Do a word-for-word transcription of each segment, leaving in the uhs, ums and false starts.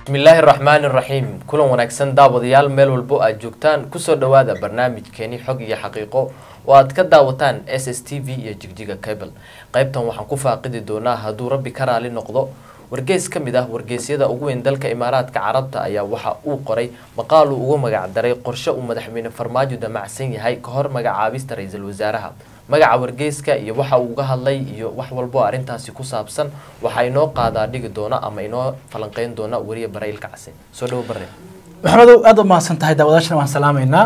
بسم الله الرحمن الرحيم كل ونكسن داوديال ميل والبو أجوكتان كسر دوادا برنامج كيني حق يا حقيقة وأتكدا وتان إس إس تي في يجيجيجا كابل قيبتهم وحنكوفا قد دونا هدو ربي كرا للنقضاء ورجيس كمده ورجيس يدا أقوين دلك إمارات كعربتا أيا وحا أو قري مقالو أو مجا دري قرشة ومدحمين فرماجو دا معسين هاي كهر مجا عابيس رئيس الوزراء مجا ورجيس كا يا وحا وجه الله يا وح والبو أرنتها سيكو سابسن وحينو قادا ديك دونا أما إنو فلنقين دونا وريه برايل كعسين سولو بري محمد أدو ما سنتهي داوداشنا وان سلامينا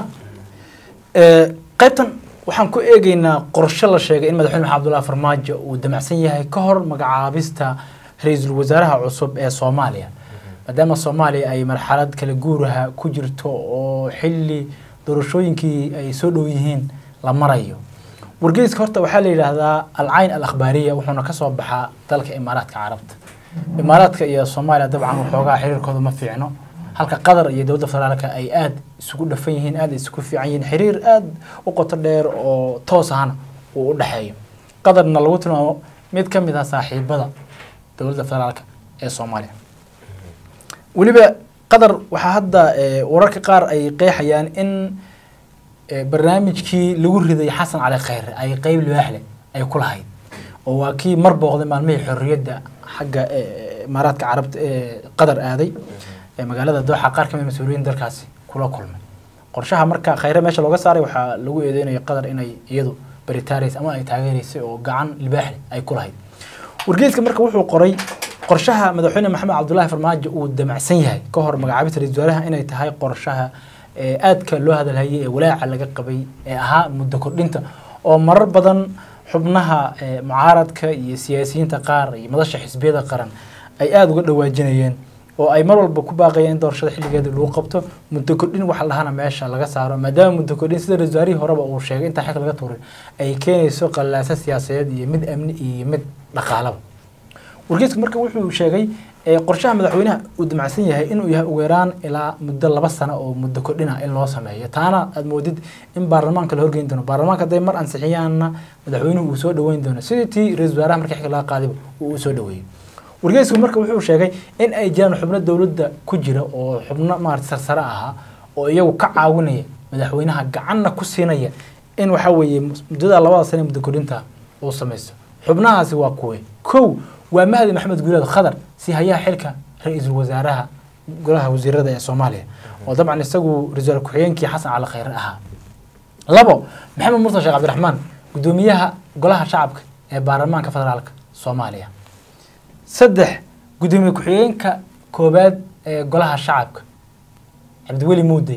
قيبتن waxaan ku eegaynaa qorshe la sheegay in madaxweyne maxamed abdullahi farmaajo uu damacsan yahay ka hor magacaabista ra'iisul wasaaraha cusub ee Soomaaliya maadaama Soomaaliya ay marxalad kala guuraha ku jirto oo xilli doorashooyinkii ay soo dhow yihiin la marayo wargeyska horta waxaa la yiraahdaa al-ayn al-akhbaariya wuxuuna ka soo baxaa dalka Imaaraadka Carabta Imaaraadka iyo Soomaaliya dabcan waxoogaa xiriirkooda ma fiicno halka qadar iyo dawladda federaalka ay aad isugu dhafan yihiin aad isugu fiican yihiin xiriir aad u qoto dheer oo toos ahna uu u dhaxeeyo qadarna lagu tilmaamo mid ka mid ah saaxiibada dawladda federaalka ee Soomaaliya waliba qadar waxa hadda wararka qaar ay qeexayaan in barnaamijkii lagu riday Xasan Cali Khayre ay qayb libaax ay ku lahayd oo waa kii mar booqday maalmihii xorriyadda xagga Imaaraadka Carabta ee qadar aaday magaalada Dooxa qaar ka mid mas'uuliyiin dalkaasi kula kulmay qorshaha marka Khayre meesha looga saaray waxa lagu eedeynay qadar inay iyadu baritaarays ama ay taageereysay oo gacan libaax ay ku lahayd wargeyska marka wuxuu qoray qorshaha madaxweyne maxamed cabdullaahi farmaajo uu damacsan yahay ka hor magacaabista ra'iisul wasaaraha inay tahay qorshaha aadka loo hadalhayay ee walaaca laga qabay ee ahaa muddo kordhinta oo marar badan xubnaha mucaaradka iyo siyaasiyiinta qaar iyo madasha xisbiyada qaran ay aad uga dhawaajinayeen oo ay mar walba ku baaqayeen doorashada xilligeeda lagu qabto muddo kordhin waxa lahana meesha laga saaro maadaama muddo kordhin sida ra'iisul wasaarihi horeba uu sheegay inta xaq laga tuuray ay keenayso qalaasa siyaasadeed iyo mid amni iyo mid dhaqaalaha wargeyska marka wuxuu sheegay ee qorshaha madaxweynaha uu damacsan yahay inuu yahay ugu yaraan ilaa muddo laba sano oo muddo kordhin ah in loo sameeyo taana aad moodid in baarlamaanka la horgeyn doono baarlamaanka haday mar ansixiyaana madaxweynuhu uu soo dhaweyn doono sidii tii ra'iisul wasaaraha markii xilka laga qaaday uu soo dhaweeyay wargeysku marka wuxuu sheegay in ay jiraan xubno dawladda ku jira oo xubno maartay sarsare aha oo iyagu ka caawinaya madaxweynaha gacanna ku siinaya in waxa weeye muddada labada sano muddo kordhinta uu sameeyo xubnahaasi waa kuwe kow waa Mahdi Maxamed Guulaad Khadar si hayaa xilka ra'iisul wasaaraha golaha wasiirada ee Soomaaliya oo dabcan isagu ra'iisul ku-xigeenkii Xasan Cali Khayre ahaa labo Maxamed Murtada Sheekh Cabdiraxmaan gudoomiyaha golaha shacabka ee baarlamaanka federaalka Soomaaliya saddex gudoomiye ku-xigeenka koobaad ee golaha shacabka Cabdiweli Muudey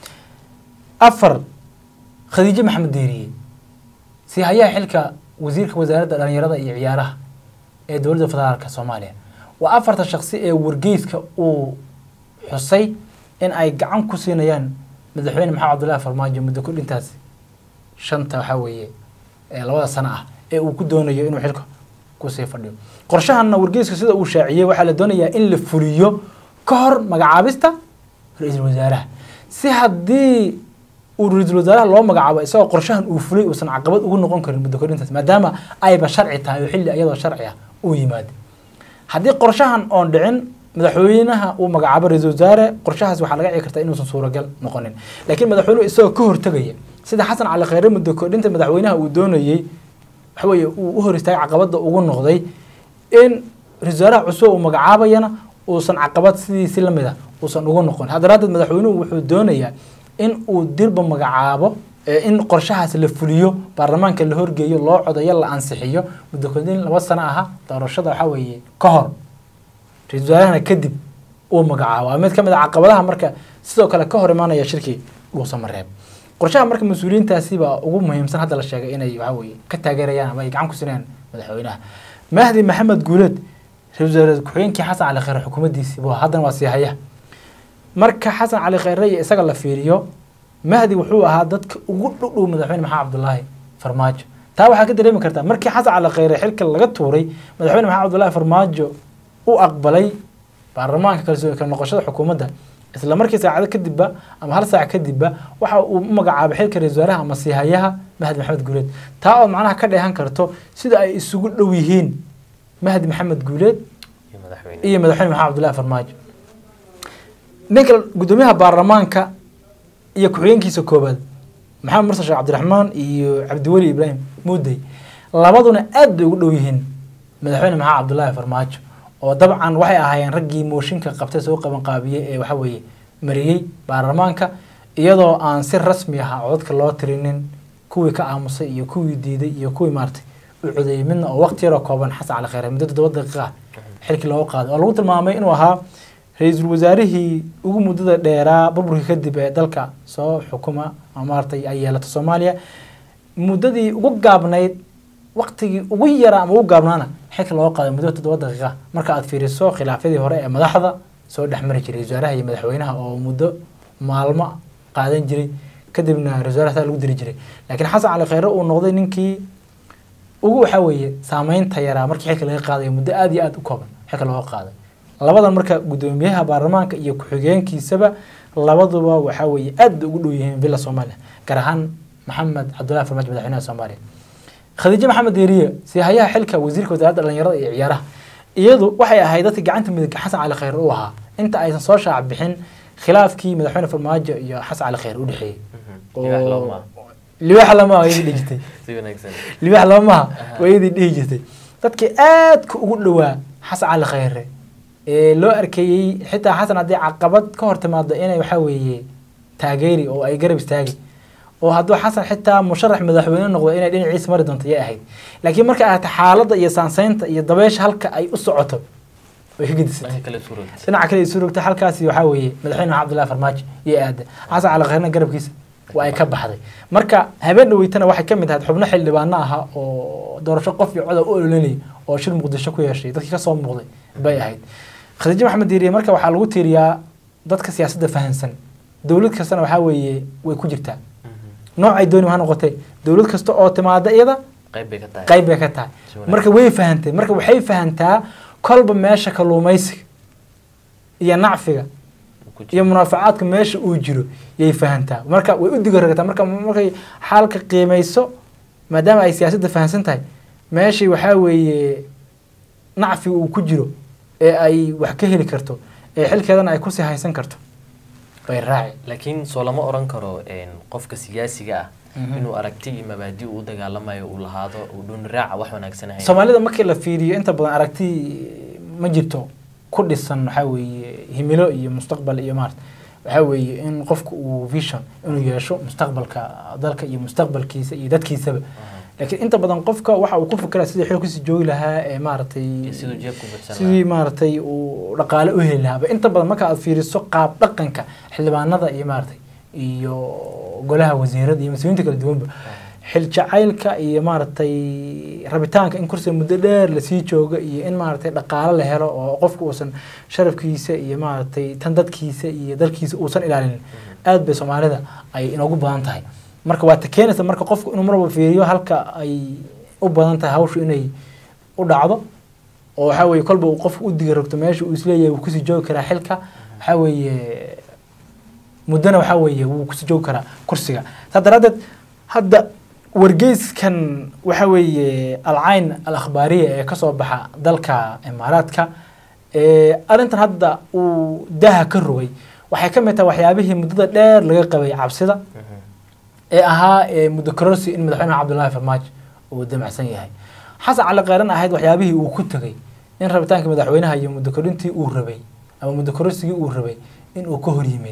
afar Khadiija Maxamed Deeriye si hayaa xilka wasiirka wasaaradda dhalinyarada iyo ciyaaraha ee dawladda federaalka Soomaaliya waa afarta shakhsi ee wargeyska uu xusay in ay gacan ku siinayaan madaxweyne maxamed cabdullaahi farmaajo muddo kordhintaas shanta waxa weeye ee labada sano ah ee uu ku doonayo inuu xilka ku sii fadhiyo qorshahanna wargeyska sida uu shaaciyay waxa la doonayaa in la fuliyo ka hor magacaabista ra'iisul wasaaraha si haddii uu ra'iisul wasaaraha loo magacaabo isagoo qorshahan uu fulay uusan caqabad ugu noqon karin muddo kordhintaas maadaama ayba sharci tahay oo xilli iyadoo sharci ah uu yimaado haddii qorshahan oon dhicin madaxweynaha uu magacaabo ra'iisul wasaare qorshahaas waxa laga ciyaari kartaa inuusan suuragal noqonin laakiin madaxweynuhu isagoo ka hortagaya sida Xasan Cali Khayre muddo kordhinta madaxweynaha uu doonayay waxa weeye uu u hor istaagay caqabada ugu noqday in ra'iisul wasaaraha cusub uu magacaabayana uusan caqabad sidiisii la mid ah uusan ugu noqon haddana madaxweynuhu wuxuu doonayaa in uu dirba magacaabo in qorshahaas la fuliyo baarlamaanka la horgeeyo loo codayo la ansixiyo muddo kordhin laba sano ah doorashada waxa weeye ka hor ra'iisul wasaaraha kadib uu magacaabo mid ka mid ah caqabadaha marka sidoo kale ka hor imaanaya shirki uu samareeb qorshaha marka mas'uuliyiintaasi baa ugu muhiimsan hadda la sheegay inay waxa weeye ka taageerayaan ama ay gacan ku siinayaan madaxweynaha Mahdi Maxamed Guulaad ra'iisul wasaare ku-xigeenkii Xasan Cali Khayre xukuumaddiisii buu haddana waa siihaya marka Xasan Cali Khayre isaga la fiiriyo Mahdi wuxuu ahaa dadka ugu dhow madaxweyne maxamed cabdullaahi farmaajo taa waxa ka dareemi kartaa markii Xasan Cali Khayre xilka laga tuuray madaxweyne maxamed cabdullaahi farmaajo uu aqbalay baarlamaanka kalsooni kala noqoshada xukuumadda isla markii saacado kadib ama hal saac kadib waxa uu magacaabay xilka ra'iisul wasaaraha ama siihayaha Mahdi Maxamed Guulaad taa oo macnaha ka dheehan karto sida ay isugu dhow yihiin Mahdi Maxamed Guulaad iyo madaxweyne maxamed cabdullaahi farmaajo ninka gudoomiyaha baarlamaanka iyo ku-xigeenkiisa koobaad maxamed mursal sheekh cabdiraxmaan iyo cabdiweli ibraahim muudey labaduna aad bay ugu dhow yihiin madaxweyne maxamed cabdullaahi farmaajo oo dabcan waxay ahaayeen raggii mooshinka qabtay soo qaban qaabiyey ee waxa weeye mariyey baarlamaanka iyadoo aan si rasmi ah codadka loo tirinin kuwii ka aamusay iyo kuwii diiday iyo kuwii maartay u codeeyey midna oo waqti yaroo kooban xasan cali khayre muddo toddoba daqiiqa ah xilkii looga qaaday oo lagu tilmaamay inuu ahaa ra-iisul wasaarihii ugu muddada dheeraa burburkii kadib ee dalka soo xukuma ama maartay ay yeelato soomaaliya muddadii ugu gaabnayd waqtigii ugu yaraa ama ugu gaabnaana xilka looga qaaday muddo toddoba daqiiqa marka aad fiiriso khilaafyadii hore ee madaxda soo dhexmari jiray wasaaraha iyo madaxweynaha oo muddo maalmo qaadan jiray kadibna ra-isul wasaaraha lagu diri jiray laakiin xasan cali khayre uu noqday ninkii ugu waxa weeye saameynta yaraa markii xilka laga qaaday muddo aad iyo aad u kooban xilka looga qaaday labadan marka gudoomiyaha baarlamaanka iyo ku-xigeenkiisaba labaduba waxa weeye aad ugu dhow yihiin villa Soomaaliya gaar ahaan maxamed cabdullaahi farmaajo madaxweynaha Soomaaliya khadiija maxamed deeriye si hayaha xilka wasiirka wasaaradda dhalinyarada iyo ciyaaraha iyadu waxay ahayd dadka gacanta midig xasan cali khayre u ahaa inta aysan soo shaac bixin khilaafkii madaxweyne farmaajo iyo xasan cali khayre u dhaxeeyay liwax lama way dhigtay si wanaagsan liwax lama way dhigtay dadkii aad ku ugu dhawaa xasan cali khayre ee loo arkayay xitaa xasan hadii caqabad ka hor timaado inay waxa weeye taageeri oo ay garab istaagi oo hadduu xasan xitaa musharax madaxweyne noqdo inay dhinaciisa mari doonto yay ahayd laakiin marka ay tahay xaaladda iyo saansaynta iyo dabeesha halka ay u socoto way ka gidisay dhinaca kale suurogta halkaasi waxa weeye madaxweyne cabdullaahi farmaajo iyo aada xasan cali khayre garabkiisa waa ay ka baxday marka habeen dhaweytana waxay ka mid ahayd xubno xildhibaano ah oo doorasho qof iyo cod u ololeynay oo shir muqdisho ku yeeshay dadkii ka soo muuqday bay ahayd khadiija maxamed diiriye marka waxaa lagu tiiriyaa dadka siyaasadda fahansan dowlad kastana waxaa weeye way ku jirtaa noocay dooni ha noqotay dowlad kasta oo timaada iyada qayb bay ka tahay qayb bay ka tahay marka way fahantay marka waxay fahantaa kolba meesha kalluumaysiga iyo nacfiga iyo munaafacaadka meesha uu jiro yay fahantaa marka way u diga ragtaa marka markay xaalka qiimayso maadaama ay siyaasadda fahansan tahay meeshii waxaa weeye nacfiga uu ku jiro ee ay wax ka heli karto ee xilkeedana ay ku sii haysan karto bay raaci laakiin soo lama oran karo een qofka siyaasiga ah inuu aragti iyo mabaadi uu dagaalamayo uu lahaado uu dhun raaca wax wanaagsan ahayn Soomaalida markii la fiiriyo inta badan aragti ma jirto ku dhisan waxa weeye himilo iyo mustaqbal iyo maart waxa weeye in qofku uu vision inuu yeesho mustaqbalka dalka iyo mustaqbalkiisa iyo dadkiisaba laakiin inta badan qofka waxa uu ku fikiraa sidii xilkiisa joogi lahaa ee maartay sidoo jeebku badsan sidii maartay uu dhaqaale u heli lahaa inta badan marka aad fiiriso qaab dhaqanka xildhibaanada iyo maartay iyo golaha wasiirada iyo mas'uuliyiinta kala duwanba xil jacaylka iyo maartay rabitaanka in kursiga muddo dheer la sii joogo iyo in maartay dhaqaale la helo oo qofku uusan sharafkiisa iyo maartay tan dadkiisa iyo dalkiisa uusan ilaalin aad bay Soomaalida ay inoogu badan tahay marka waa takeenaysa marka qofku inuu marba fiiriyo halka ay u badan tahay hawshu inay u dhacdo oo waxa weeye kolba uu qofku u diga rogto meesha uu isleeyahay uu ku sii joogi karaa xilka waxa weeye mudana waxa weeye uu ku sii joogi karaa kursiga sadaradeed hadda wargeyskan waxa weeye al-ayn al-akhbaariya ee ka soo baxa dalka Imaaraadka ee arintan hadda uu daha ka rogay waxay ka mid tahay waxyaabihii muddada dheer laga qabay cabsida ee ahaa muddo kororsi in madaxweyne cabdullaahi farmaajo uu damacsan yahay xasan cali khayre ahayd waxyaabihii uu ku tagay in rabitaanka madaxweynaha iyo muddo korintii uu rabay ama muddo kororsigii uu rabay in uu ka hor yimid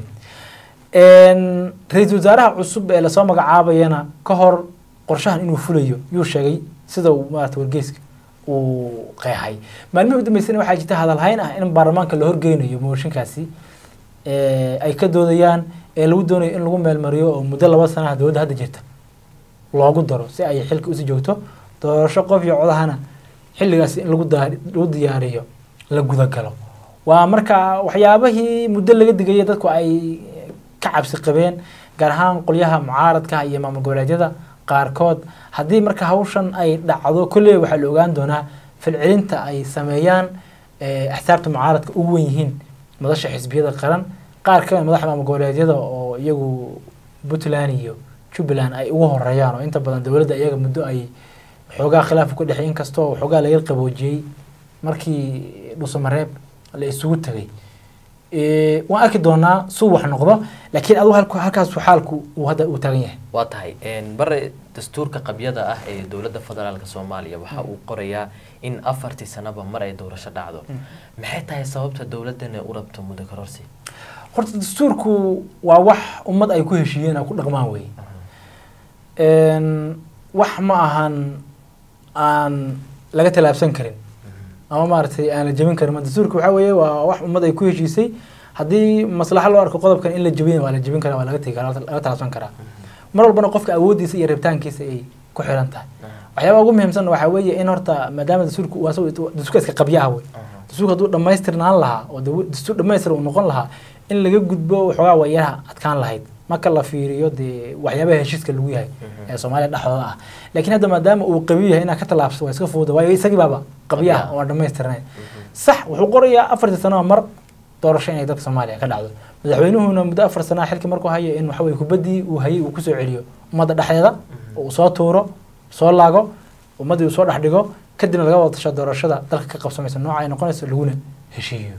een ra'iisul wasaaraha cusub ee la soo magacaabayana ka hor qorshahan inuu fulayo yuu sheegay sida uu maartay wargeyska uu qeexay maalmihii u dambeysay waxaa jirta hadal hayn ah in baarlamaanka la horgeynayo mooshinkaasi ee ay ka doodayaan ee lagu doonayo in lagu meel mariyo oo muddo laba sano ah dawladda hadda jirta loogu daro si ay xilka u sii joogto doorasho qof iyo codahana xilligaas in lagu lagu diyaariyo la guda galo waa marka waxyaabahii muddo laga digay dadku ay ka cabsi qabeen gaar ahaan qolyaha mucaaradka iyo maamul goboleedyada qaarkood haddii marka hawshan ay dhacdo kullee waxaa la ogaan doonaa falcelinta ay sameeyaan axsaabta mucaaradka ugu weyn yihiin madasha xisbiyada qaran qaar ka mid madaxda maamul goboleedyada oo iyagu Puntland iyo Jubaland ay ugu horeeyaan oo inta badan dawladda iyaga muddo ay xoogaa khilaaf ku dhaxay in kastoo xoogaa laga qaboojiyay markii Dhuusamareeb la isugu tagay ee waan arki doonaa suu wax noqdo laakiin adu halku halkaas xaalku uu hadda uu taagan yahay waa tahay een bare dastuurka qabyada ah ee dawladda federaalka Soomaaliya waxa uu qorayaa in afartii sanaba mar ay doorasho dhacdo maxay tahay sababta dawladana u rabto muddo kororsi horta dastuurku waa wax ummad ay ku heshiiyeen ku dhaqmaan way een wax ma ahan aan laga talaabsan karin ama maartay aan la jabin karin dastuurku waxa weeye waa wax ummad ay ku heshiisay hadii maslaxa loo arko qodobkan in la jabin waa la jabin karaa waa laga tagi karaa laga talaabsan karaa mar walbana qofka awoodiisa iyo rabitaankiisa ay ku xiran tahay waxyaabo ugu muhiimsan waxa weeye in horta maadaama dastuurku waa soo dastuurka iska qabyaha way dastuurka haduu dhameystirnaan lahaa oo dastuur dhameystir uu noqon lahaa in laga gudbo waxoogaa wayaha adkaan lahayd marka la fiiriyo de waxyaabaha heshiiska lagu yahay ee Soomaaliya dhaxdooda ah laakiin hadda maadaama uu qabiyo yahay ina ka talaabso waa iska fuudo waayo isagii baba qabiyaha oo dhameystirnay sax wuxuu qorayaa afartii sano mar doorasho inay dadka Soomaaliya ka dhacdo madaxweynuhuna muddo afar sano xilka markuu hayo in waxa way ku badii uu hayay uu ku soo celiyo umada dhaxdeeda oo soo tuuro soo laago ummadii uu soo dhax dhigo kadibna laga wada tasho doorashada dalka ka qabsamaysa nooca ay noqonayso laguna heshiiyo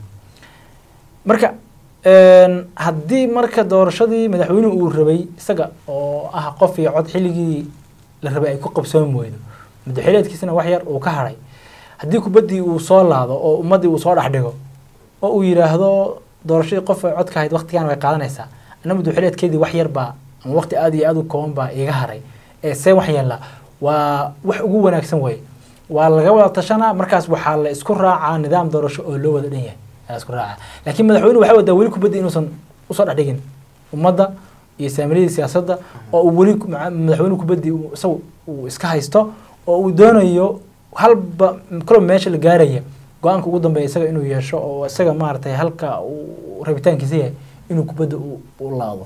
marka een hadii marka doorashadii madaxweynuhu uu rabay isaga oo ah qof iyo cod xilligii la rabay ay ku qabsoon weydo madaxweynaadkiisana wax yar uu ka haray hadii ku badii uu soo laado oo ummadii uu soo dhax dhigo oo uu yiraahdo doorashadii qof ay cod ka hayd waqtigan way qaadanaysaa anna madaxweynaadkeedii wax yar ba ama waqti aad iyo aad u kooban ba iga haray ee see wax yeela waa wax ugu wanaagsan way waa laga wada tashana markaas waxa la isku raacaa nidaam doorasho oo loo wada dhan yahay isku raaca laakiin madaxweynuhu waxa wada wali ku badii inuusan u soo dhaxdhigin ummadda iyo saamilada siyaasadda oo uu wali madaxweynuhu ku badii isagu uu iska haysto oo uu doonayo halba kala meesha la gaaraya go'aanka ugu dambeeya isaga inuu yeesho oo isaga maartay halka uu rabitaankiisa yahay inuu ku badii u laado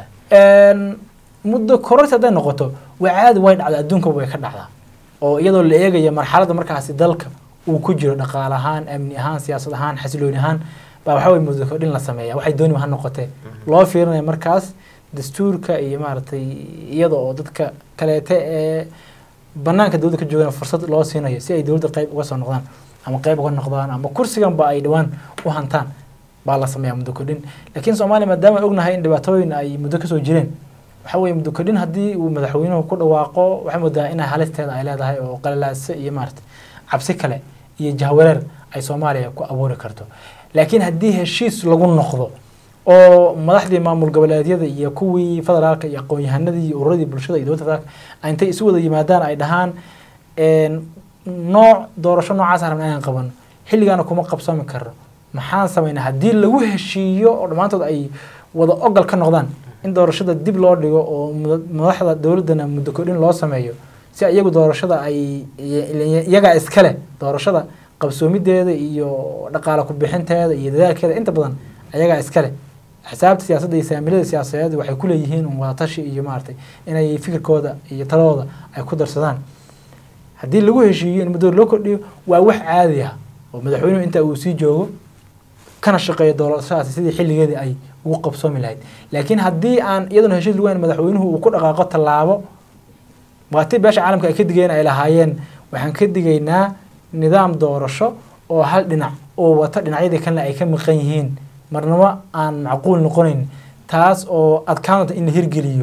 een muddo kororsi haday noqoto waa caadi way dhacdaa adduunka way ka dhacdaa oo iyadoo la eegayo marxaladda markaas dalka uu ku jiro dhaqaale ahaan amni ahaan siyaasad ahaan xasilooni ahaan baa waxa way muddo kordhin la sameeyaa waxay dooni ma noqotay loo fiirinayo markaas dastuurka iyo maartay iyada oo dadka kaleete ee banaanka dawladda ka joogan fursad loo siinayo si ay dawladda qayb uga soo noqdaan ama qayb uga noqdaan ama kursigan ba ay dhawaan u hantaan baa la sameeyaa muddo kordhin laakiin Soomaaliya maadaama ay ognahay in dhibaatooyin ay muddo ka soo jireen waxa way muddo kordhin hadii uu madaxweynuhu ku dhawaaqo waxa moodaa in halisteeda ay leedahay oo qalalaas iyo maartay cabsi kale iyo jahwareer ay Soomaaliya ku abuuri karto laakiin hadii heshiis lagu noqdo oo madaxdii maamul goboleedyada iyo kuwii federaalka iyo aqoon-yahanadii iyo ururadii bulshada iyo dowladda federaalka intay isu wada yimaadaan ay dhahaan een nooc doorasho noocaas ah aan qaban xilligaana kuma qabsami karo maxaan sameynaa hadii lagu heshiiyo oo dhamaantood ay wada ogal ka noqdaan in doorashada dib loo dhigo oo madaxda dawladana muddo kordhin loo sameeyo si iyagu doorashada ay iyaga iskale doorashada qabsoomideeda iyo dhaqaale ku bixinteeda iyo dadaalkeeda inta badan ayaga iskale xisaabta siyaasadda iyo saamilada siyaasadeed waxay ku leeyihiin wada tashi iyo maartay inay fikirkooda iyo talooda ay ku darsadaan hadii lagu heshiiyo in muddo loo kordhiyo waa wax caadi ah oo madaxweynuhu inta uu sii joogo kana shaqeeyo doorashadaas sidii xilligeedii ay ugu qabsoomi lahayd laakiin hadii aan iyaduna heshiis lagu hayn madaxweynuhu uu ku dhaqaaqo talaabo waati beesha caalamka ay ka digeen ay lahaayeen waxaan ka digaynaa nidaam doorasho oo hal dhinac oo wata dhinacyada kale ay ka maqan yihiin marnaba aan macquul noqonayn taas oo adkaanta in la hirgeliyo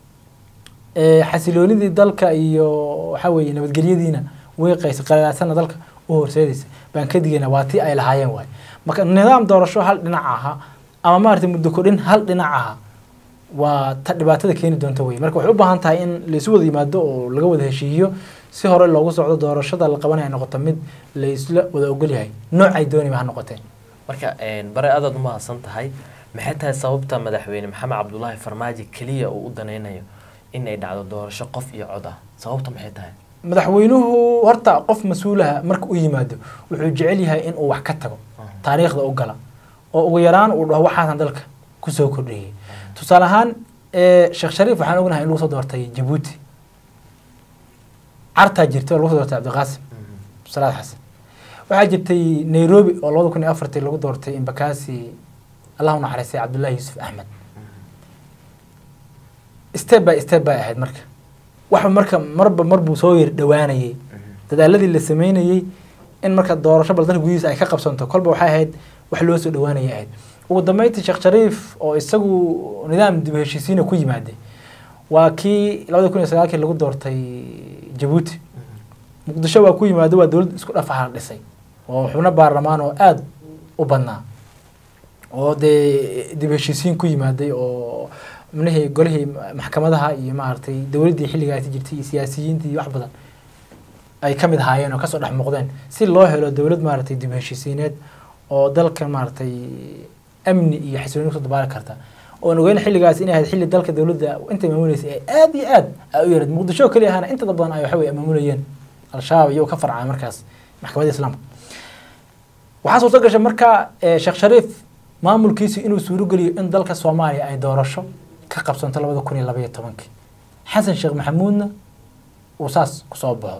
ee xasiloonidii dalka iyo waxa weeye nabadgelyadiina way qays qalalaasana dalka u horseedaysa baan ka digaynaa waati ay lahaayeen way marka nidaam doorasho hal dhinac aha ama maartay muddo kordhin hal dhinac aha waa ta dhibaatada keeni doonta way marka waxay u baahan tahay in la isu wada yimaado oo laga wada heshiiyo si hore loogu socdo doorashada la qabanay noqoto mid la isla wada ogol yahay nooc ay doonayaan ha noqotee marka een bare aad uma hasan tahay maxay tahay sababta madaxweyne Maxamed Cabdullaahi Farmaajo kaliya uu u daneynayo in ay dhacdo doorasho qof iyo cod ah sababta maxay tahay madaxweynuhu horta qof mas'uulaha marka uu yimaado wuxuu jecel yahay in uu wax ka tago taariikhda u gala oo ugu yaraan uu dhaho waxaan dalka ku soo kordhiyay tusaale ahaan ee Sheekh Shariif waxaan ognahay in uu soo doortay Djibouti arta jirtay lagu soo doortay Cabdiqaasim Salaad Xasan waxa jirtay Nairobi oo laba kun iyo afar lagu doortay Embakasi Allahu naxariisay Cabdullaahi Yuusuf Ahmed step by step by ahayd marka waxa marka marba marbu soo yir dhawaanayay dadaaladii la sameynayay in marka doorasho bal dalka gudihiisa ay ka qabsanto kolba waxay ahayd wax loo soo dhawaanayay ahayd ugu dambeyntii Sheekh Shariif oo isagu nidaam dib u heshiisiin ku yimaaday waa kii labada kun iyo sagaalkii lagu doortay Djibouti muqdisho waa ku yimaaday waa dawlad isku dhafaha dhisay oo xubno baarlamaan oo aad u badnaa oo de dib u heshiisiin ku yimaaday oo منهي قوله محكمتها يمارتي دولتي حلقة تجرتي سياسيين تي وحبدا أي كم هايين وكسر رح مقدين سي الله لو دولة مارتي دي بهشيسينات أو دلك مارتي أمني يحسون نقطة بالكرتا ونقول حلقة سينة هذه حلقة دلك دولة وأنت ممولي سي آدي آد أو يرد مقدشوا كل هنا أنت طبعا أيو حوي مموليين الشعب يو كفر على مركز محكمة الإسلام وحصل تقش مركز شيخ شريف ما ملكيسي إنه سورقلي إن دلك الصومالي أي دورشة كقبصان طلبة كوني لبية تمانك حسن شيخ محمودنا وساس كصوبه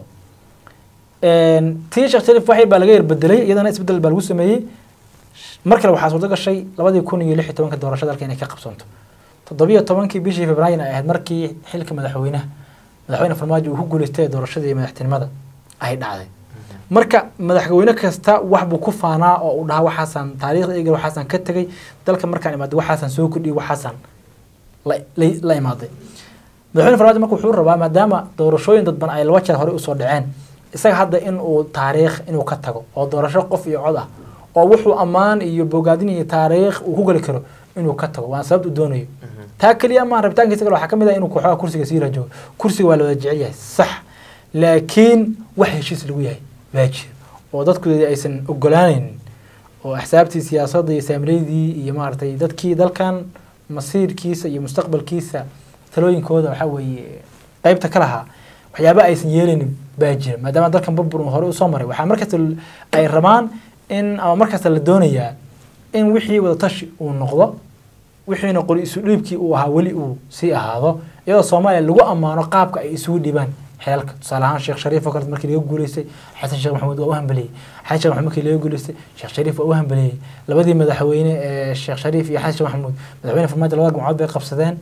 تي شيخ شريف واحد بالغير بدلي إذا ناس بدل بالوسم أي مركل وحاسب ذاك الشيء لبده يكون يلح تمانك دورشة ذلك يعني كقبصانته تضبية تمانك بيجي في براين أهد مركي حلك مدحوينه مدحوينه في الماجي وهو قول استاذ دورشة ذي مدحتين ماذا أهيد عادي مركا مدحوينه كستا وحبو كفانا أو ده وحسن تاريخ إيجا وحسن كتجي ذلك مركا ما دو حسن سوكدي وحسن لا لا يماضي مدحوينه فرماجي مركو حور ربا ما دام دورشوين ضد بن أي الوجه هوري أصور دعين isaga hadda in uu taariikh inuu ka tago oo doorasho qof iyo cod ah oo wuxuu amaan iyo bogaadin iyo taariikh uu ku gali karo inuu ka tago waan sabab u doonayo taa kaliya ma rabitaankiisa waxa kamid ah inuu ku xoogaa kursiga sii rajo kursiga waa loo jecel yahay sax laakiin wax heshiis lagu yahay waajib oo dadku aysan ogolaanayn oo xisaabtii siyaasadda iyo saamreedii iyo maartay dadkii dalkan masiirkiisa iyo mustaqbalkiisa talooyinkooda waxa weeye qaybta kala ha waxyaabo aysan yeelin baajir maadaama dalkan burbur hore u soo maray waxa markaas ay rabaan in ama markaas la doonayaa in wixii wada tashi uu noqdo wixiina qori isu dhiibkii uu ahaa wali uu si ahaado iyadoo Soomaaliya lagu amaano qaabka ay isugu dhibaan xeelka tusaalahaan Sheekh Shariif oo markii laga guuleystay Xasan Sheekh Maxamuud oo u hambaliyay Xasan Sheekh Maxamuud markii laga guuleystay Sheekh Shariif oo u hambaliyay labadii madaxweyne ee Sheekh Shariif iyo Xasan Sheekh Maxamuud madaxweyne farmaajo labada gumcad bay qabsadeen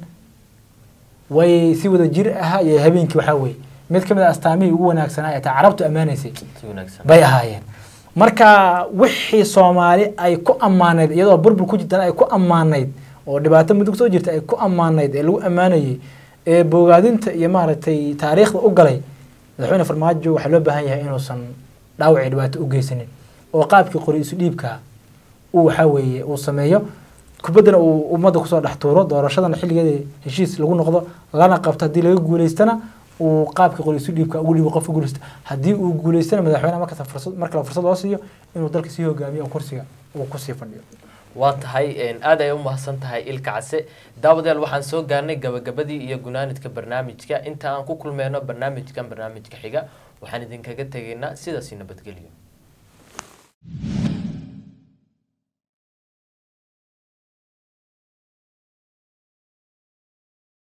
way si wada jir ah iyo habeenkii waxa weeye mid kamid ah astaamihii ugu wanaagsanaa ee carabtu amaanaysay bay ahaayeen marka wixii Soomaali ay ku amaaneed iyadoo burbur ku jirtaan ay ku amaaneed oo dhibaato mudug soo jirta ay ku amaaneed ee lagu amaanayay ee bogaadinta iyo maaragtay taariikhda u galay madaxweyne farmaajo waxa loo baahan yahay inuusan dhaawac dhibaato u geysanin oo qaabkii qori isu dhiibka uu waxa weeye uu sameeyo kubadana uu umada ku soo dhaxtuuro doorashadana xilligeeda heshiis lagu noqdo lana qabto hadii laga guuleystana uu qaabka qori isu dhiibka ugu dhibo qofka guuleysta hadii uu guuleystana madaxweynaha marka fursad marka la fursad loo siiyo inuu dalka sii hogaamiyo kursiga uu ku sii fadhiyo waa tahay aad ay u mahadsan tahay ilka case daawadayaal waxaan soo gaarnay gabagabadii iyo gunaanidka barnaamijka inta aan ku kulmeyno barnaamijkan barnaamijka xiga waxaan idinkaga tegaynaa sidaas nabadgelyo